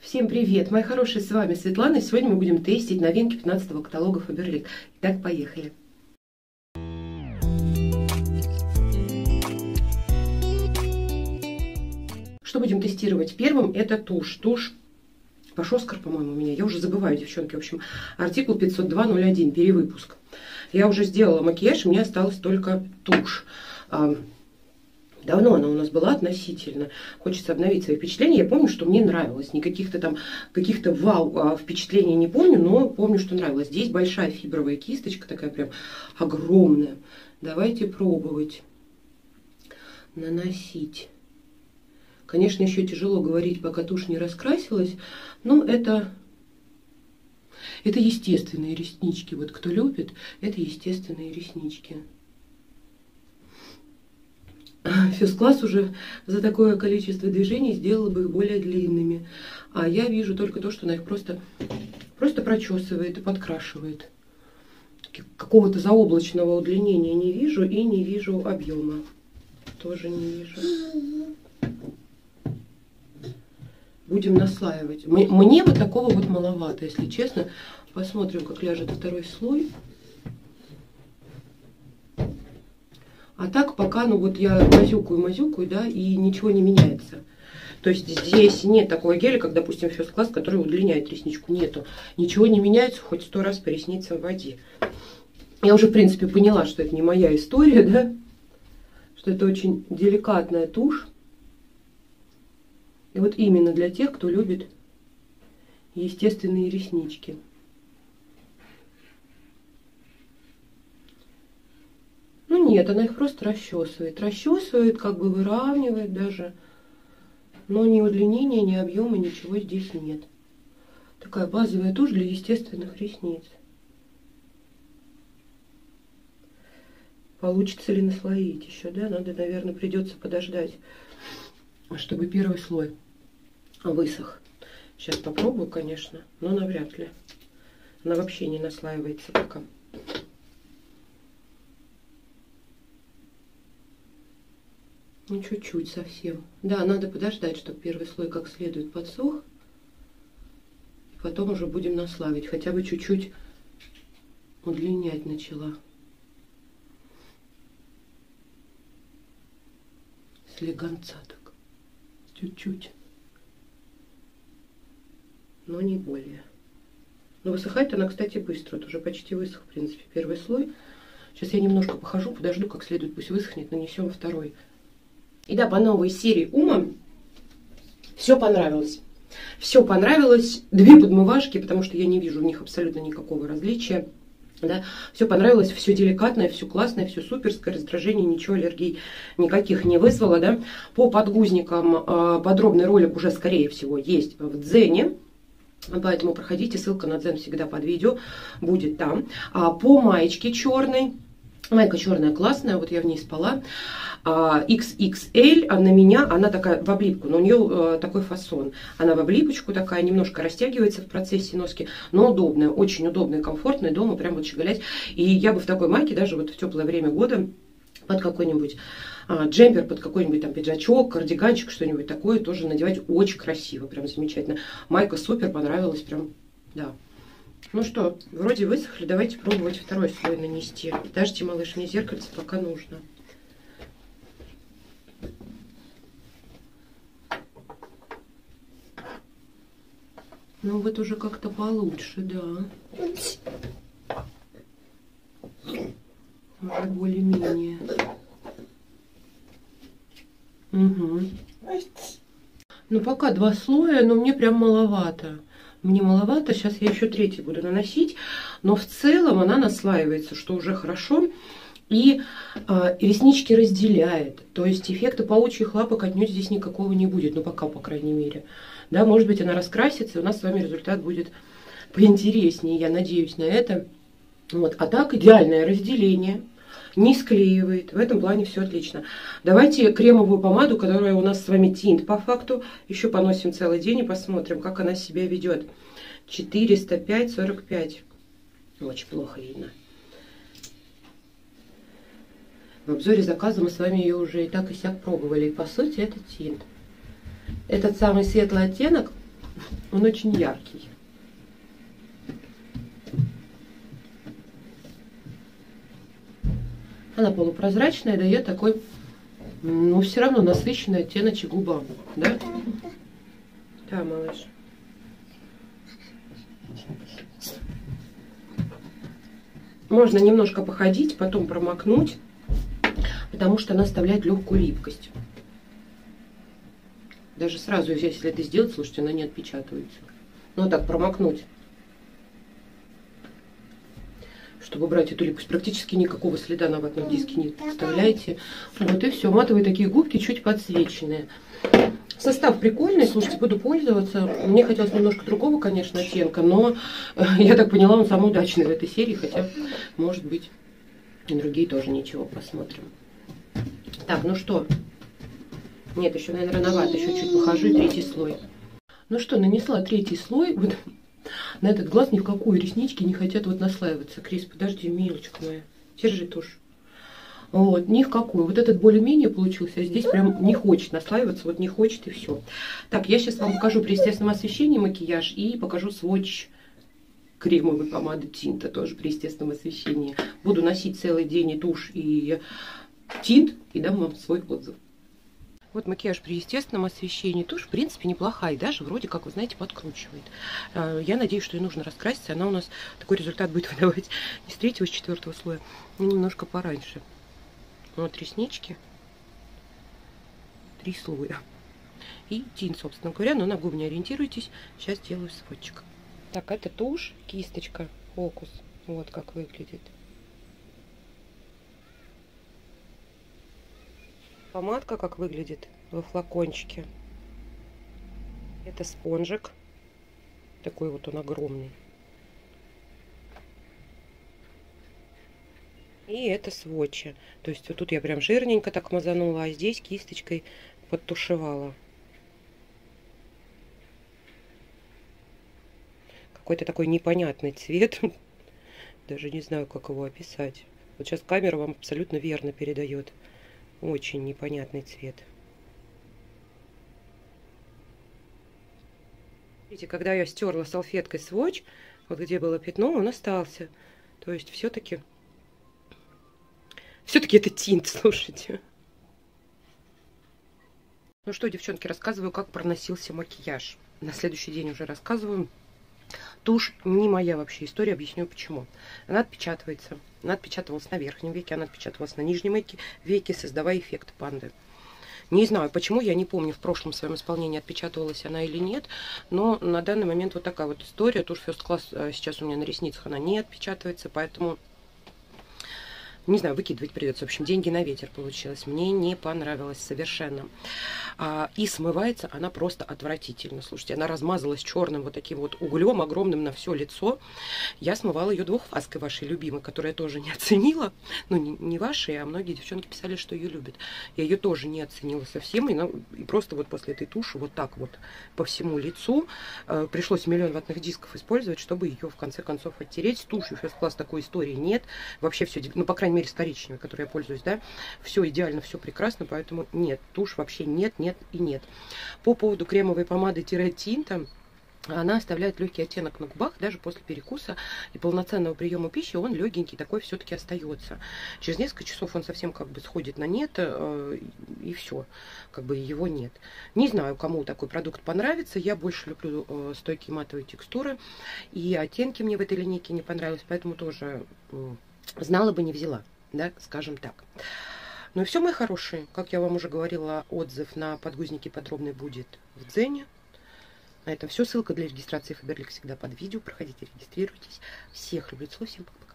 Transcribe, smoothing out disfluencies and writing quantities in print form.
Всем привет, мои хорошие, с вами Светлана, и сегодня мы будем тестить новинки 15-го каталога Faberlic. Итак, поехали. Что будем тестировать первым? Это тушь. Тушь Пашоскар, по-моему, у меня. Я уже забываю, девчонки. В общем, артикул 502.01, перевыпуск. Я уже сделала макияж, и мне осталась только тушь. Давно она у нас была относительно. Хочется обновить свои впечатления. Я помню, что мне нравилось. Никаких-то там каких-то вау впечатлений не помню, но помню, что нравилось. Здесь большая фибровая кисточка, такая прям огромная. Давайте пробовать наносить. Конечно, еще тяжело говорить, пока тушь не раскрасилась, но это естественные реснички. Вот кто любит, это естественные реснички. Фирст-класс уже за такое количество движений сделала бы их более длинными. А я вижу только то, что она их просто прочесывает и подкрашивает. Какого-то заоблачного удлинения не вижу и не вижу объема. Тоже не вижу. Будем наслаивать. Мне вот такого вот маловато, если честно. Посмотрим, как ляжет второй слой. А так пока, ну вот я мазюкаю, да, и ничего не меняется. То есть здесь нет такого геля, как, допустим, Фирст-класс, который удлиняет ресничку. Нету. Ничего не меняется, хоть 100 раз по ресницам в воде. Я уже, в принципе, поняла, что это не моя история, да. Что это очень деликатная тушь. И вот именно для тех, кто любит естественные реснички. Ну нет, она их просто расчесывает. Расчесывает, как бы выравнивает даже. Но ни удлинения, ни объема, ничего здесь нет. Такая базовая тушь для естественных ресниц. Получится ли наслоить еще, да? Надо, наверное, придется подождать, чтобы первый слой высох. Сейчас попробую, конечно, но навряд ли. Она вообще не наслаивается пока. Ну, чуть-чуть совсем. Да, надо подождать, чтобы первый слой как следует подсох. И потом уже будем наслаивать. Хотя бы чуть-чуть удлинять начала. Слегонца так. Чуть-чуть. Но не более. Но высыхает она, кстати, быстро. Вот уже почти высох, в принципе, первый слой. Сейчас я немножко похожу, подожду, как следует. Пусть высохнет, нанесем второй. И да, по новой серии Ума все понравилось. Все понравилось. Две подмывашки, потому что я не вижу в них абсолютно никакого различия. Да? Все понравилось, все деликатное, все классное, все суперское. Раздражение, ничего, аллергий никаких не вызвало. Да? По подгузникам подробный ролик уже, скорее всего, есть в Дзене. Поэтому проходите, ссылка на Дзен всегда под видео будет там. По маечке черной. Майка черная классная, вот я в ней спала. XXL, а на меня она такая в облипку, но у нее такой фасон. Она в облипочку такая, немножко растягивается в процессе носки, но удобная, очень удобная, комфортная, дома прям вот щеголять. И я бы в такой майке даже вот в теплое время года под какой-нибудь джемпер, под какой-нибудь там пиджачок, кардиганчик, что-нибудь такое тоже надевать очень красиво, прям замечательно. Майка супер, понравилась прям, да. Ну что, вроде высохли, давайте пробовать второй слой нанести. Дождите, малыш, мне зеркальце пока нужно. Ну вот уже как-то получше, да. Уже более-менее. Угу. Ну пока два слоя, но мне прям маловато. Мне маловато, сейчас я еще третий буду наносить, но в целом она наслаивается, что уже хорошо. И реснички разделяет, то есть эффекта паучьих лапок отнюдь здесь никакого не будет, ну пока, по крайней мере. Да, может быть, она раскрасится, и у нас с вами результат будет поинтереснее, я надеюсь на это. Вот. А так идеальное разделение, не склеивает, в этом плане все отлично. Давайте кремовую помаду, которая у нас с вами тинт по факту, еще поносим целый день и посмотрим, как она себя ведет. 405,45, очень плохо видно. В обзоре заказа мы с вами ее уже и так и сяк пробовали. И по сути это тинт. Этот самый светлый оттенок Он очень яркий. Она полупрозрачная, дает такой, ну, все равно насыщенный оттеночек губам, да? Да, малыш. Можно немножко походить, потом промокнуть, потому что она оставляет легкую липкость. Даже сразу, если это сделать, слушайте, она не отпечатывается. Ну, так, промокнуть. Чтобы убрать эту липкость. Практически никакого следа на ватном диске не оставляете. Вот и все. Матовые такие губки, чуть подсвеченные. Состав прикольный, слушайте, буду пользоваться. Мне хотелось немножко другого, конечно, оттенка, но я так поняла, он самый удачный в этой серии, хотя, может быть, и другие тоже ничего, посмотрим. Так, ну что? Нет, еще, наверное, рановато, еще чуть похожу, третий слой. Ну что, нанесла третий слой, вот на этот глаз ни в какую реснички не хотят вот наслаиваться. Крис, подожди, милочка моя, держи тушь. Вот, ни в какую. Вот этот более-менее получился, а здесь прям не хочет наслаиваться, вот не хочет и все. Так, я сейчас вам покажу при естественном освещении макияж и покажу сводч кремовой помады Тинта, тоже при естественном освещении. Буду носить целый день и тушь, и тинт, и дам вам свой отзыв. Вот макияж при естественном освещении. Тушь, в принципе, неплохая. И даже вроде как, вы знаете, подкручивает. Я надеюсь, что ей нужно раскраситься. Она у нас такой результат будет выдавать не с третьего, с четвертого слоя, но немножко пораньше. Вот реснички. 3 слоя. И тинт, собственно говоря. Но на губы не ориентируйтесь. Сейчас делаю сводчик. Так, это тушь, кисточка, фокус. Вот как выглядит. Помадка как выглядит во флакончике. Это спонжик. Такой вот он огромный. И это сводчи. То есть вот тут я прям жирненько так мазанула, а здесь кисточкой подтушевала. Какой-то такой непонятный цвет. Даже не знаю, как его описать. Вот сейчас камера вам абсолютно верно передает. Очень непонятный цвет. Видите, когда я стерла салфеткой сводч, вот где было пятно, он остался. То есть все-таки это тинт, слушайте. Ну что, девчонки, рассказываю, как проносился макияж. На следующий день уже рассказываю. Тушь не моя вообще история, объясню почему. Она отпечатывается. Она отпечатывалась на верхнем веке, она отпечатывалась на нижнем веке, создавая эффект панды. Не знаю, почему, я не помню, в прошлом своем исполнении отпечатывалась она или нет, но на данный момент вот такая вот история. Тушь First Class сейчас у меня на ресницах, она не отпечатывается, поэтому... Не знаю, выкидывать придется. В общем, деньги на ветер получилось. Мне не понравилось совершенно. И смывается она просто отвратительно. Слушайте, она размазалась черным вот таким вот углем, огромным на все лицо. Я смывала ее двухфаской вашей любимой, которую я тоже не оценила. Ну, не вашей, а многие девчонки писали, что ее любят. Я ее тоже не оценила совсем. И просто вот после этой туши вот так вот по всему лицу пришлось 1 000 000 ватных дисков использовать, чтобы ее в конце концов оттереть. С тушью First Class такой истории нет. Вообще все, ну, по крайней мере, с коричневой, которой я пользуюсь, да, все идеально, все прекрасно, поэтому нет, тушь вообще нет и нет. По поводу кремовой помады-тинта, она оставляет легкий оттенок на губах, даже после перекуса и полноценного приема пищи он легенький такой все-таки остается. Через несколько часов он совсем как бы сходит на нет, и все, как бы его нет. Не знаю, кому такой продукт понравится, я больше люблю стойкие матовые текстуры, и оттенки мне в этой линейке не понравились, поэтому тоже знала бы, не взяла, да, скажем так. Ну и все, мои хорошие, как я вам уже говорила, отзыв на подгузники подробный будет в Дзене. На этом все. Ссылка для регистрации Faberlic всегда под видео. Проходите, регистрируйтесь. Всех люблю, целую, всем пока.